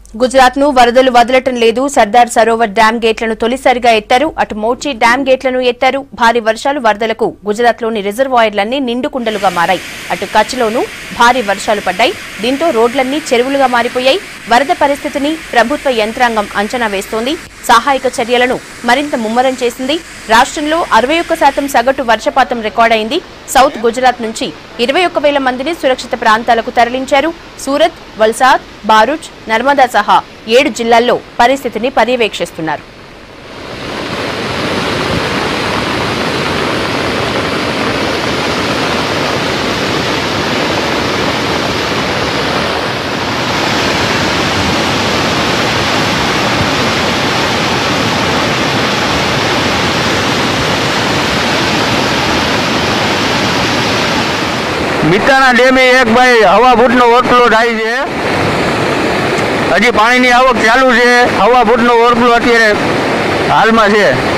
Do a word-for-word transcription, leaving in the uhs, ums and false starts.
గుజరాత్ ను వరదలు వదలటం లేదు. సర్దార్ సరోవర్ డ్యాం గేట్లను తొలిసారిగా ఎత్తారు. అటు మోర్చి డ్యాం గేట్లను ఎత్తారు. భారీ వర్షాలు వరదలకు గుజరాత్ లోని రిజర్వాయర్లన్నీ నిండుకుండలుగా మారాయి. అటు కచ్ లోనూ భారీ వర్షాలు పడ్డాయి. దీంతో రోడ్లన్నీ చెరువులుగా మారిపోయాయి. వరద పరిస్థితిని ప్రభుత్వ యంత్రాంగం అంచనా వేస్తోంది. సహాయక చర్యలను మరింత ముమ్మరం చేసింది. రాష్ట్రంలో అరవై ఒక్క శాతం సగటు వర్షపాతం రికార్డైంది. సౌత్ గుజరాత్ నుంచి ఇరవై ఒక్క వేల మందిని సురక్షిత ప్రాంతాలకు తరలించారు. సూరత్, వల్సాద్, బారూచ్, నర్మదా సహా ఏడు జిల్లాల్లో పరిస్థితిని పర్యవేక్షిస్తున్నారు. मित्ताना डेम एक भाई हवा फूटनो ओवरफ्लो थाय छे। हजी पानी की आवक चालू है। हवा फूटनो ओवरफ्लो अत्यारे हाल में है।